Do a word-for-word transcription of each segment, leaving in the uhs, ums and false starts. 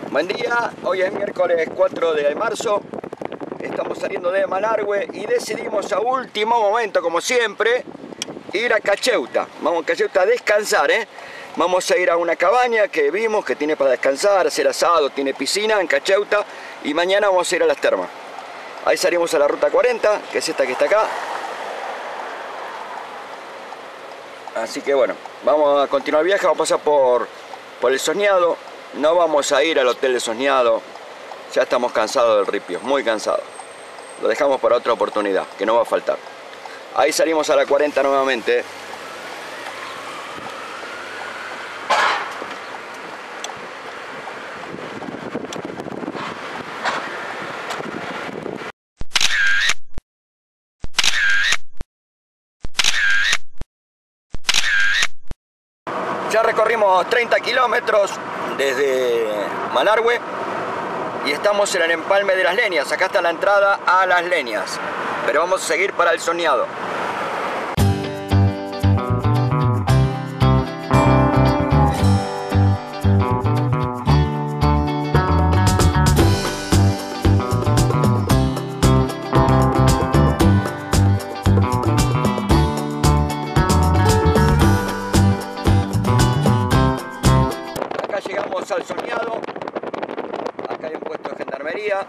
Buen día, hoy es miércoles cuatro de marzo, estamos saliendo de Malargüe y decidimos a último momento, como siempre, ir a Cacheuta. Vamos a Cacheuta a descansar, ¿eh? Vamos a ir a una cabaña que vimos que tiene para descansar, hacer asado, tiene piscina en Cacheuta y mañana vamos a ir a las termas. Ahí salimos a la ruta cuarenta, que es esta que está acá. Así que bueno, vamos a continuar el viaje, vamos a pasar por, por el Soñado. No vamos a ir al hotel de Soñado, ya estamos cansados del ripio, muy cansados. Lo dejamos para otra oportunidad, que no va a faltar. Ahí salimos a la cuarenta nuevamente. Ya recorrimos treinta kilómetros desde Malargüe y estamos en el empalme de Las Leñas. Acá está la entrada a Las Leñas, pero vamos a seguir para el Soñado. Llegamos al Soñado, acá hay un puesto de gendarmería,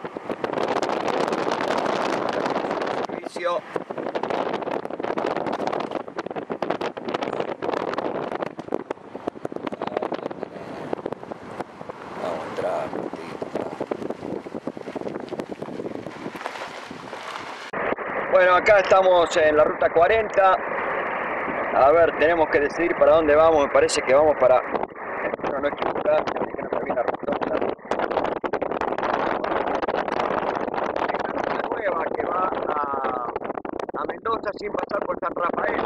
servicio. Vamos a entrar. Bueno, acá estamos en la ruta cuarenta. A ver, tenemos que decidir para dónde vamos. Me parece que vamos para... no equivocar, que no me viene a rotonda. Una nueva que va a, a Mendoza sin pasar por San Rafael.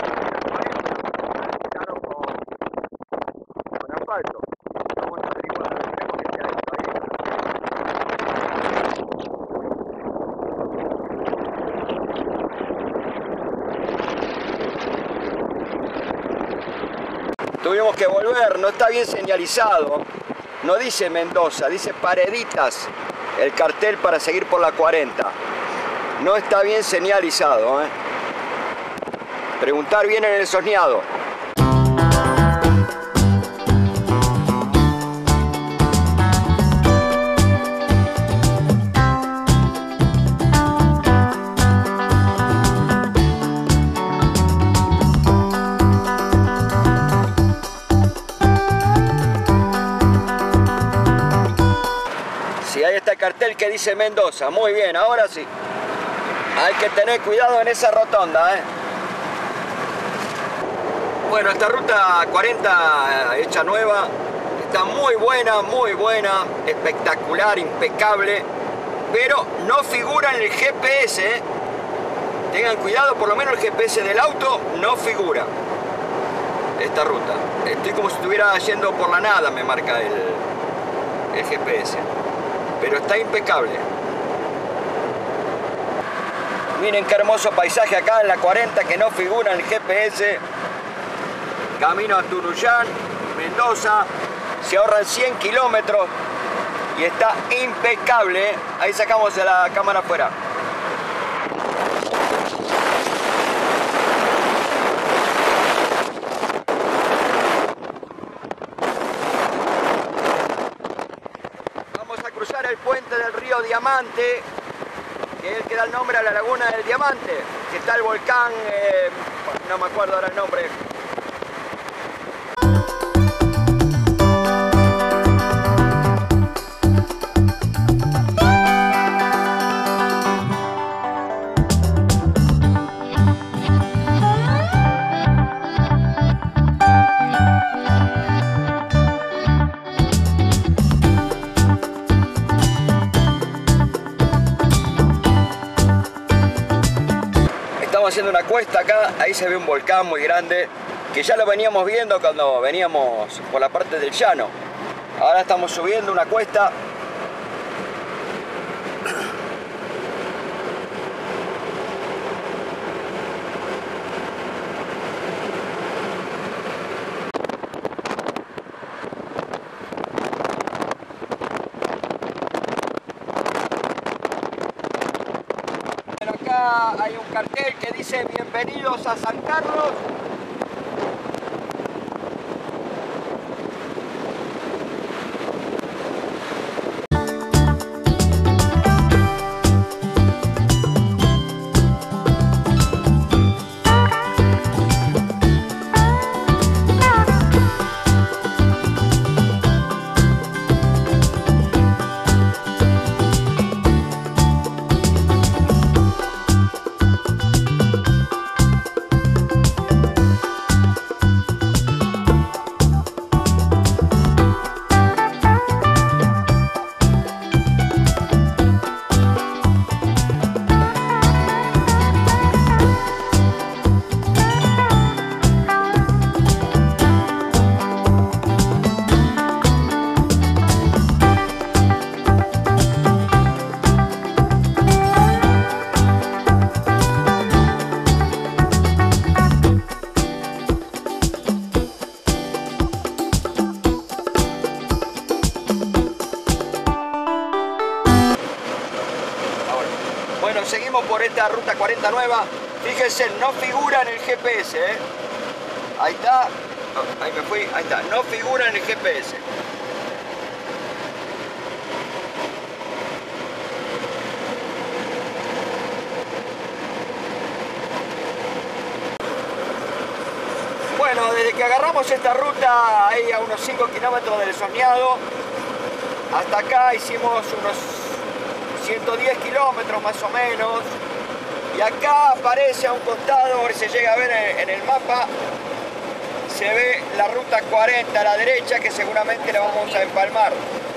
Claro, con, con asfalto. Vamos a averiguar, tenemos que quedar Tuvimos que volver, no está bien señalizado, no dice Mendoza, dice Pareditas, el cartel para seguir por la cuarenta. No está bien señalizado, ¿eh? Preguntar bien en el Soñado. Ahí está el cartel que dice Mendoza. Muy bien, ahora sí. Hay que tener cuidado en esa rotonda, ¿eh? Bueno, esta ruta cuarenta hecha nueva está muy buena, muy buena, espectacular, impecable, pero no figura en el G P S, ¿eh? Tengan cuidado, por lo menos el G P S del auto no figura esta ruta. Estoy como si estuviera yendo por la nada, me marca el, el G P S. Pero está impecable. Miren qué hermoso paisaje acá en la cuarenta que no figura en el G P S. Camino a Tunuyán, Mendoza. Se ahorran cien kilómetros y está impecable. Ahí sacamos la cámara afuera. Cruzar el puente del río Diamante, que es el que da el nombre a la laguna del Diamante, que está el volcán, eh, no me acuerdo ahora el nombre. Haciendo una cuesta acá, ahí se ve un volcán muy grande que ya lo veníamos viendo cuando veníamos por la parte del llano. Ahora estamos subiendo una cuesta. acá hay un cartel que dice bienvenidos a San Carlos. Bueno, seguimos por esta ruta cuarenta nueva. Fíjense, no figura en el G P S, ¿eh? Ahí está. Oh, ahí me fui. Ahí está. No figura en el G P S. Bueno, desde que agarramos esta ruta, ahí a unos cinco kilómetros del Soñado, hasta acá hicimos unos ciento diez kilómetros más o menos, y acá aparece a un costado, a ver si se llega a ver en el mapa, se ve la ruta cuarenta a la derecha, que seguramente la vamos a empalmar.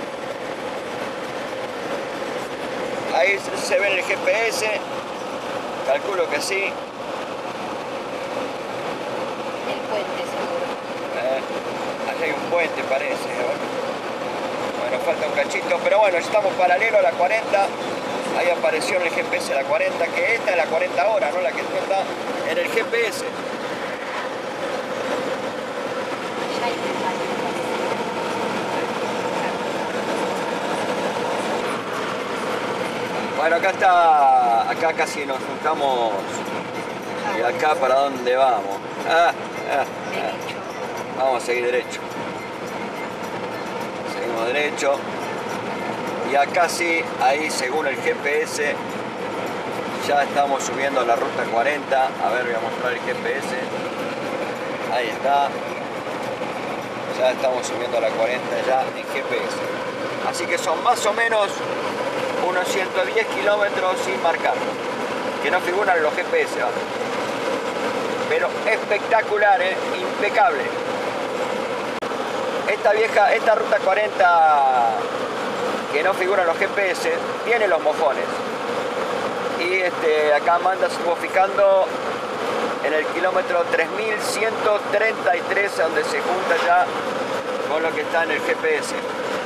Ahí se ve en el G P S, calculo que sí. El puente seguro. Eh, allá hay un puente parece, ¿no? Bueno, falta un cachito, pero bueno, estamos paralelo a la cuarenta. Ahí apareció en el G P S la cuarenta, que esta es la cuarenta ahora, no la que está en el G P S. Bueno, acá está, acá casi nos juntamos. ¿Y acá para dónde vamos? Ah, ah, ah. Vamos a seguir derecho. Seguimos derecho. Y acá sí, ahí según el G P S, ya estamos subiendo a la ruta cuarenta. A ver, voy a mostrar el G P S. Ahí está. Ya estamos subiendo a la cuarenta ya en G P S. Así que son más o menos unos ciento diez kilómetros sin marcar, que no figuran en los G P S, ¿va? Pero espectacular, ¿eh? Impecable. Esta vieja, esta ruta cuarenta que no figura en los G P S, tiene los mojones. Y este, acá Amanda estuvo fijando en el kilómetro tres mil ciento treinta y tres, donde se junta ya con lo que está en el G P S.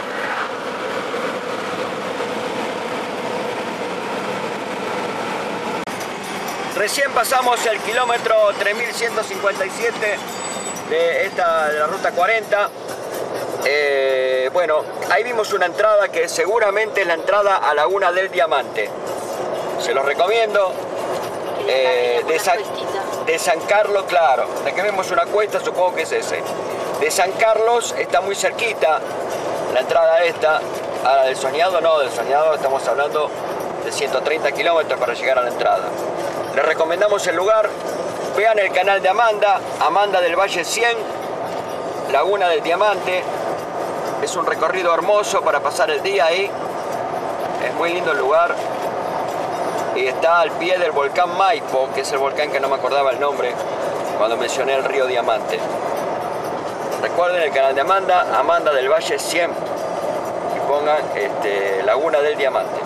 Recién pasamos el kilómetro tres mil ciento cincuenta y siete de, esta, de la ruta cuarenta. Eh, bueno, ahí vimos una entrada que seguramente es la entrada a Laguna del Diamante. Se los recomiendo. Eh, de, San, de San Carlos, claro. De que vemos una cuesta, supongo que es ese. De San Carlos está muy cerquita la entrada esta. A la del Soñado no, del Soñado estamos hablando de ciento treinta kilómetros para llegar a la entrada. Les recomendamos el lugar. Vean el canal de Amanda, Amanda del Valle cien, Laguna del Diamante. Es un recorrido hermoso para pasar el día ahí. Es muy lindo el lugar. Y está al pie del volcán Maipo, que es el volcán que no me acordaba el nombre cuando mencioné el río Diamante. Recuerden el canal de Amanda, Amanda del Valle cien, y pongan este, Laguna del Diamante.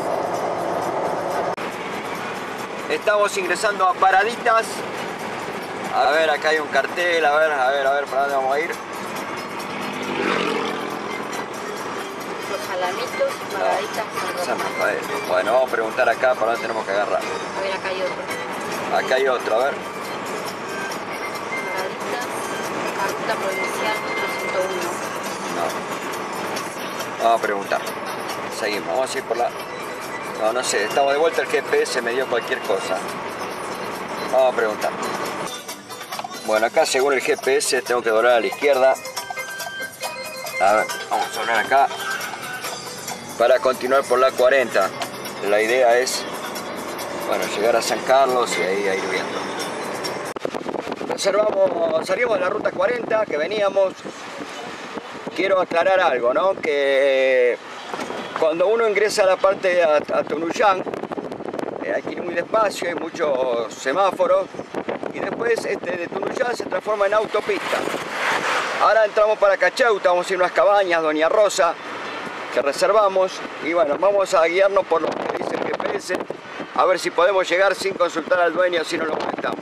Estamos ingresando a Paraditas. A ver, acá hay un cartel, a ver, a ver, a ver, ¿para dónde vamos a ir? Los Jalamitos, Paraditas, San San Rafael. Bueno, vamos a preguntar acá para dónde tenemos que agarrar. A ver, acá hay otro. Acá hay otro, a ver. Paraditas, la ruta provincial ciento uno. No. Vamos a preguntar. Seguimos, vamos a ir por la... No, no sé, estamos de vuelta, el G P S me dio cualquier cosa. Vamos a preguntar. Bueno, acá según el G P S tengo que doblar a la izquierda. A ver, vamos a doblar acá para continuar por la cuarenta. La idea es, bueno, llegar a San Carlos y ahí a ir viendo. Reservamos, salimos de la ruta cuarenta que veníamos. Quiero aclarar algo, ¿no? Que cuando uno ingresa a la parte a, a Tunuyán, eh, hay que ir muy despacio, hay muchos semáforos, y después este, de Tunuyán se transforma en autopista. Ahora entramos para Cacheuta, vamos a ir a unas cabañas, Doña Rosa, que reservamos, y bueno, vamos a guiarnos por lo que dice el G P S, a ver si podemos llegar sin consultar al dueño, si no lo molestamos.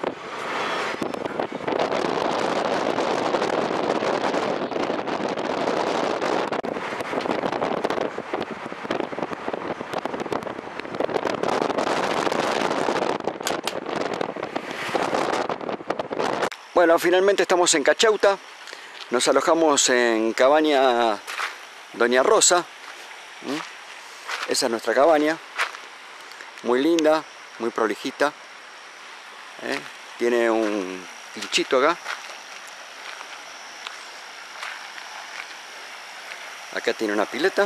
Bueno, finalmente estamos en Cacheuta, nos alojamos en cabaña Doña Rosa. Esa es nuestra cabaña, muy linda, muy prolijita. ¿Eh? Tiene un pinchito acá. Acá tiene una pileta.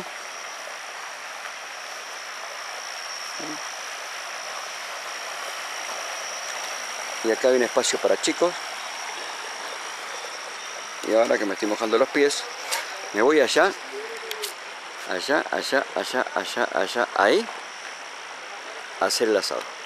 Y acá hay un espacio para chicos. Y ahora que me estoy mojando los pies, me voy allá, allá, allá, allá, allá, allá, ahí, a hacer el asado.